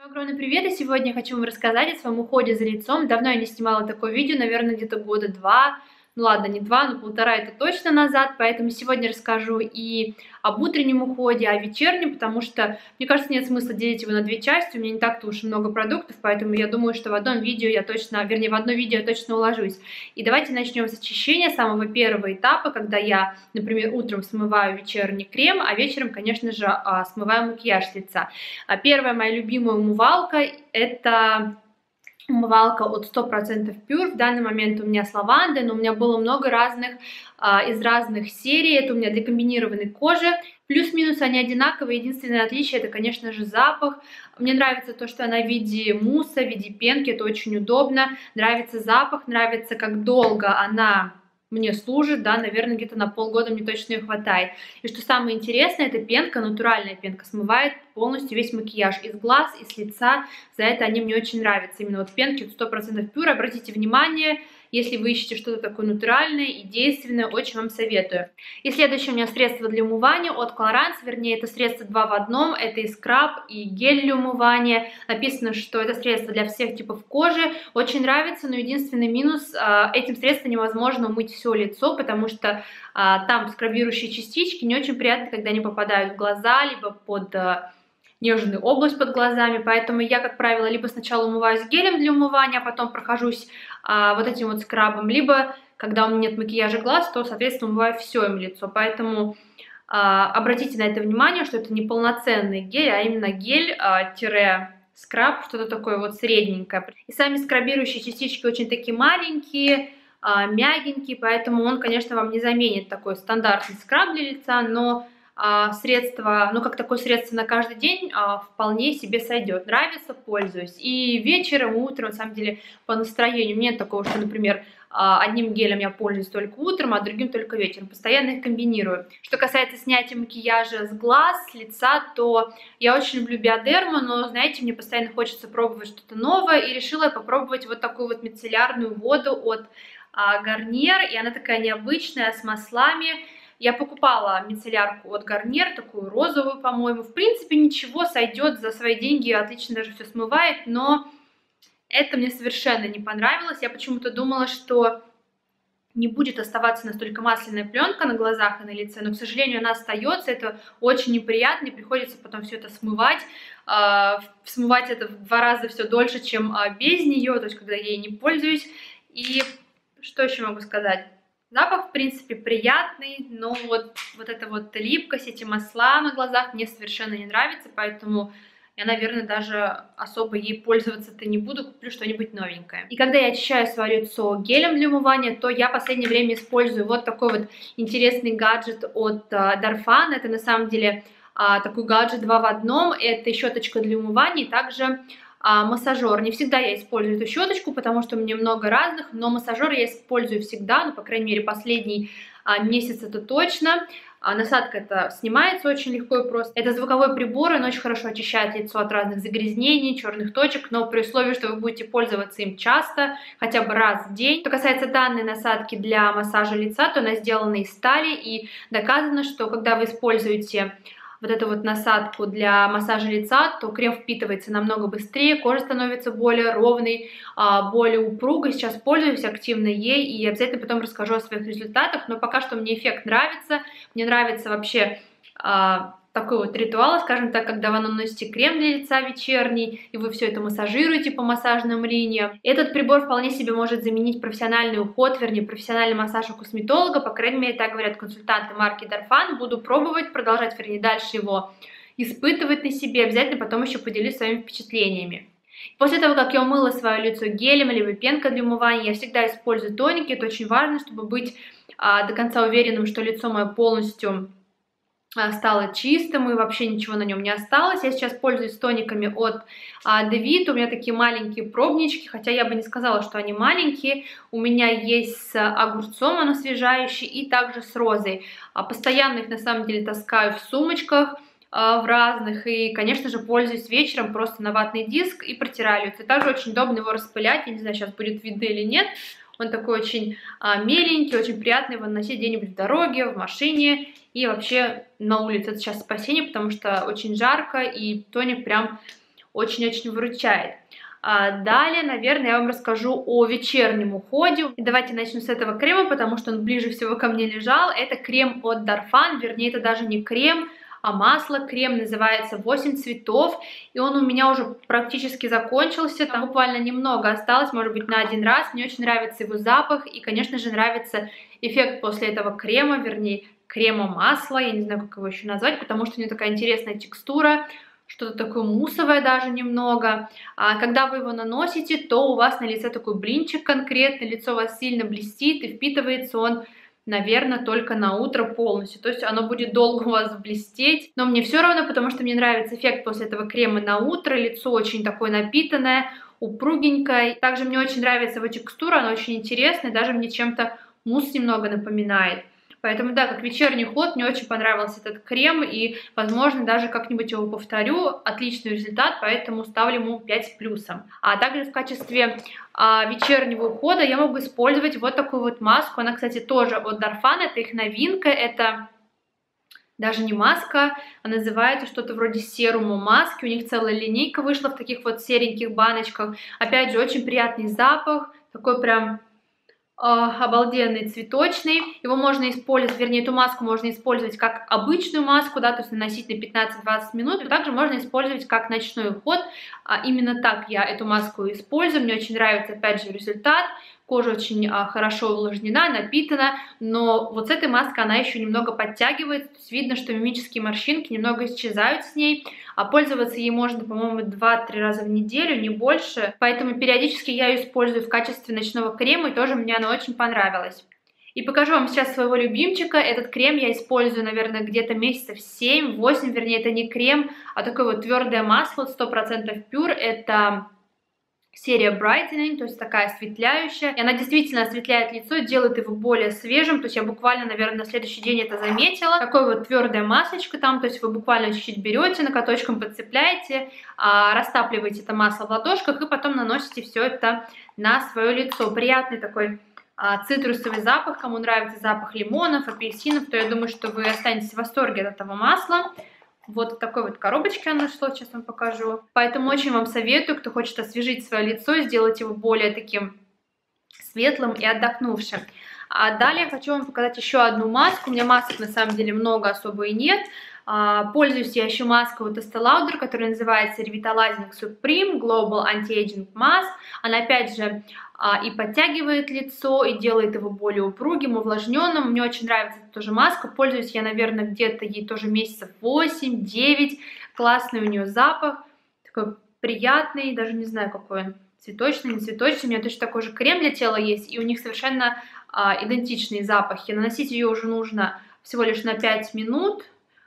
Огромный привет! И сегодня я хочу вам рассказать о своем уходе за лицом. Давно я не снимала такое видео, наверное, где-то года два. Ну ладно, не два, но полтора это точно назад. Поэтому сегодня расскажу и об утреннем уходе, о вечернем, потому что, мне кажется, нет смысла делить его на две части. У меня не так-то уж и много продуктов, поэтому я думаю, что в одном видео я точно, вернее, в одно видео я точно уложусь. И давайте начнем с очищения самого первого этапа, когда я, например, утром смываю вечерний крем, а вечером, конечно же, смываю макияж с лица. Первая моя любимая умывалка — это умывалка от 100% Pure. В данный момент у меня с лавандой, но у меня было много разных, из разных серий. Это у меня для комбинированной кожи. Плюс-минус они одинаковые. Единственное отличие — это, конечно же, запах. Мне нравится то, что она в виде мусса, в виде пенки. Это очень удобно. Нравится запах, нравится, как долго она мне служит, да, наверное, где-то на полгода мне точно ее хватает. И что самое интересное, эта пенка, натуральная пенка, смывает полностью весь макияж из глаз, из лица. За это они мне очень нравятся. Именно вот пенки 100% Pure. Обратите внимание, если вы ищете что-то такое натуральное и действенное, очень вам советую. И следующее у меня средство для умывания от Colorants, вернее, это средство 2 в одном, это и скраб, и гель для умывания. Написано, что это средство для всех типов кожи. Очень нравится, но единственный минус, этим средством невозможно умыть все лицо, потому что там скрабирующие частички не очень приятно, когда они попадают в глаза, либо под нежную область под глазами, поэтому я, как правило, либо сначала умываюсь гелем для умывания, а потом прохожусь вот этим вот скрабом, либо, когда у меня нет макияжа глаз, то, соответственно, умываю все им лицо, поэтому обратите на это внимание, что это не полноценный гель, а именно гель-скраб, что-то такое вот средненькое. И сами скрабирующие частички очень такие маленькие, мягенький, поэтому он, конечно, вам не заменит такой стандартный скраб для лица, но средство, ну как такое средство на каждый день вполне себе сойдет. Нравится — пользуюсь. И вечером, и утром, на самом деле, по настроению. Нет такого, что, например, одним гелем я пользуюсь только утром, а другим только вечером. Постоянно их комбинирую. Что касается снятия макияжа с глаз, с лица, то я очень люблю Биодерму, но, знаете, мне постоянно хочется пробовать что-то новое, и решила попробовать вот такую вот мицеллярную воду от Garnier, и она такая необычная, с маслами. Я покупала мицеллярку от Garnier, такую розовую, по-моему. В принципе, ничего, сойдет за свои деньги, отлично даже все смывает, но это мне совершенно не понравилось. Я почему-то думала, что не будет оставаться настолько масляная пленка на глазах и на лице, но, к сожалению, она остается. Это очень неприятно, и приходится потом все это смывать. Смывать это в 2 раза все дольше, чем без нее, то есть когда я ей не пользуюсь. И что еще могу сказать? Запах, в принципе, приятный, но вот эта вот липкость, эти масла на глазах мне совершенно не нравится, поэтому я, наверное, даже особо ей пользоваться-то не буду, куплю что-нибудь новенькое. И когда я очищаю свое лицо гелем для умывания, то я в последнее время использую вот такой вот интересный гаджет от Darphan. Это на самом деле такой гаджет 2 в одном. Это щеточка для умывания и также массажер. Не всегда я использую эту щеточку, потому что у меня много разных, но массажер я использую всегда, ну, по крайней мере, последний месяц это точно. Насадка это снимается очень легко и просто. Это звуковой прибор, он очень хорошо очищает лицо от разных загрязнений, черных точек, но при условии, что вы будете пользоваться им часто, хотя бы раз в день. Что касается данной насадки для массажа лица, то она сделана из стали, и доказано, что когда вы используете вот эту вот насадку для массажа лица, то крем впитывается намного быстрее, кожа становится более ровной, более упругой. Сейчас пользуюсь активно ей и обязательно потом расскажу о своих результатах, но пока что мне эффект нравится. Мне нравится вообще такой вот ритуал, скажем так, когда вы наносите крем для лица вечерний, и вы все это массажируете по массажным линиям. Этот прибор вполне себе может заменить профессиональный уход, вернее, профессиональный массаж у косметолога, по крайней мере, так говорят консультанты марки Darphan. Буду пробовать, продолжать, вернее, дальше его испытывать на себе, обязательно потом еще поделюсь своими впечатлениями. После того, как я умыла свое лицо гелем либо пенкой для умывания, я всегда использую тоники. Это очень важно, чтобы быть до конца уверенным, что лицо мое полностью стало чистым и вообще ничего на нем не осталось. Я сейчас пользуюсь тониками от Devit. У меня такие маленькие пробнички, хотя я бы не сказала, что они маленькие. У меня есть с огурцом, он освежающий, и также с розой. Постоянно их на самом деле таскаю в сумочках в разных, и, конечно же, пользуюсь вечером просто на ватный диск и протираю лицо. Также очень удобно его распылять, я не знаю, сейчас будет видно или нет. Он такой очень меленький, очень приятный его носить где-нибудь в дороге, в машине и вообще на улице. Это сейчас спасение, потому что очень жарко, и тоник прям очень-очень выручает. Далее, наверное, я вам расскажу о вечернем уходе. И давайте начну с этого крема, потому что он ближе всего ко мне лежал. Это крем от Darphan, вернее, это даже не крем, а масло. Крем называется 8 цветов, и он у меня уже практически закончился. Там буквально немного осталось, может быть, на один раз. Мне очень нравится его запах, и, конечно же, нравится эффект после этого крема, вернее, крема-масла. Я не знаю, как его еще назвать, потому что у него такая интересная текстура. Что-то такое муссовое даже немного. Когда вы его наносите, то у вас на лице такой блинчик конкретный, лицо у вас сильно блестит, и впитывается он, наверное, только на утро полностью. То есть оно будет долго у вас блестеть, но мне все равно, потому что мне нравится эффект после этого крема на утро. Лицо очень такое напитанное, упругенькое. Также мне очень нравится его текстура, она очень интересная, даже мне чем-то мусс немного напоминает. Поэтому, да, как вечерний уход, мне очень понравился этот крем, и, возможно, даже как-нибудь его повторю. Отличный результат, поэтому ставлю ему 5 с плюсом. А также в качестве вечернего ухода я могу использовать вот такую вот маску. Она, кстати, тоже от Darphan, это их новинка, это даже не маска, а называется что-то вроде серума маски. У них целая линейка вышла в таких вот сереньких баночках. Опять же, очень приятный запах, такой прям обалденный, цветочный. Его можно использовать, вернее, эту маску можно использовать как обычную маску, да, то есть наносить на 15-20 минут. И также можно использовать как ночной уход. Именно так я эту маску использую. Мне очень нравится, опять же, результат. Кожа очень хорошо увлажнена, напитана, но вот с этой маской она еще немного подтягивает. То есть видно, что мимические морщинки немного исчезают с ней. А пользоваться ей можно, по-моему, 2-3 раза в неделю, не больше. Поэтому периодически я ее использую в качестве ночного крема, и тоже мне она очень понравилась. И покажу вам сейчас своего любимчика. Этот крем я использую, наверное, где-то месяцев 7-8, вернее, это не крем, а такое вот твердое масло, 100% Pure. Это серия Brightening, то есть такая осветляющая. И она действительно осветляет лицо, делает его более свежим. То есть я буквально, наверное, на следующий день это заметила. Такое вот твердое маслечко там, то есть вы буквально чуть-чуть берете, накоточком подцепляете, растапливаете это масло в ладошках и потом наносите все это на свое лицо. Приятный такой цитрусовый запах. Кому нравится запах лимонов, апельсинов, то я думаю, что вы останетесь в восторге от этого масла. Вот в такой вот коробочке оно шло, сейчас вам покажу. Поэтому очень вам советую, кто хочет освежить свое лицо, сделать его более таким светлым и отдохнувшим. А далее хочу вам показать еще одну маску. У меня масок на самом деле много особо и нет. Пользуюсь я еще маской от Estée Lauder, которая называется Revitalizing Supreme Global Anti-Aging Mask. Она опять же и подтягивает лицо, и делает его более упругим, увлажненным. Мне очень нравится эта тоже маска. Пользуюсь я, наверное, где-то ей тоже месяцев 8-9. Классный у нее запах, такой приятный, даже не знаю, какой он. Цветочный, не цветочный. У меня точно такой же крем для тела есть, и у них совершенно идентичные запахи. Наносить ее уже нужно всего лишь на 5 минут.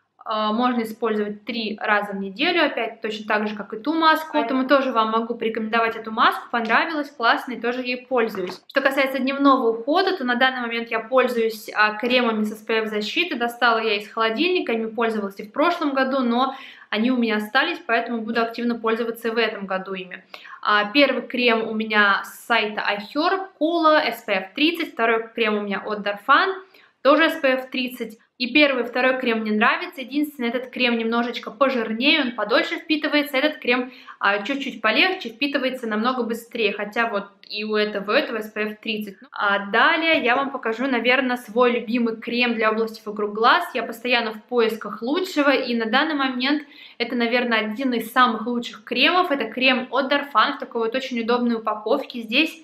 Можно использовать 3 раза в неделю, опять точно так же, как и ту маску. Поэтому тоже вам могу порекомендовать эту маску. Понравилась, классно, и тоже ей пользуюсь. Что касается дневного ухода, то на данный момент я пользуюсь кремами с SPF защиты. Достала я из холодильника, ими пользовалась и в прошлом году, но они у меня остались, поэтому буду активно пользоваться и в этом году ими. Первый крем у меня с сайта iHerb, Cola, SPF 30. Второй крем у меня от Darphan, тоже SPF 30. И первый и второй крем мне нравится. Единственное, этот крем немножечко пожирнее, он подольше впитывается. Этот крем чуть-чуть полегче, впитывается намного быстрее. Хотя вот и у этого SPF 30. Далее я вам покажу, наверное, свой любимый крем для области вокруг глаз. Я постоянно в поисках лучшего. И на данный момент это, наверное, один из самых лучших кремов. Это крем от Darphan в такой вот очень удобной упаковке. Здесь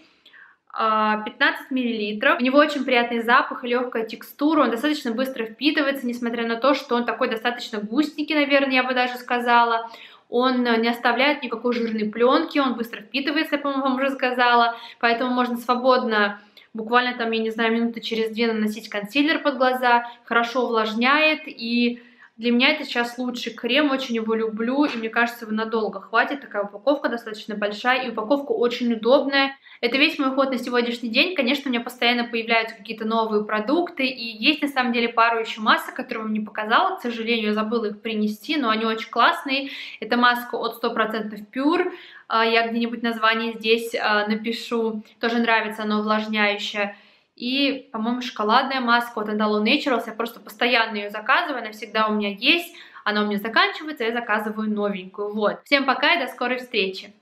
15 мл. У него очень приятный запах и легкая текстура. Он достаточно быстро впитывается, несмотря на то, что он такой достаточно густенький, наверное, я бы даже сказала. Он не оставляет никакой жирной пленки, он быстро впитывается, я, по-моему, вам уже сказала. Поэтому можно свободно, буквально там, я не знаю, минуты через 2 наносить консилер под глаза. Хорошо увлажняет, и для меня это сейчас лучший крем, очень его люблю, и мне кажется, его надолго хватит. Такая упаковка достаточно большая, и упаковка очень удобная. Это весь мой уход на сегодняшний день. Конечно, у меня постоянно появляются какие-то новые продукты, и есть на самом деле пару еще масок, которые вам не показала. К сожалению, я забыла их принести, но они очень классные. Это маска от 100% Pure. Я где-нибудь название здесь напишу. Тоже нравится, она увлажняющая. И, по-моему, шоколадная маска от Andalo Naturals. Я просто постоянно ее заказываю, она всегда у меня есть. она у меня заканчивается, я заказываю новенькую. Вот. Всем пока и до скорой встречи!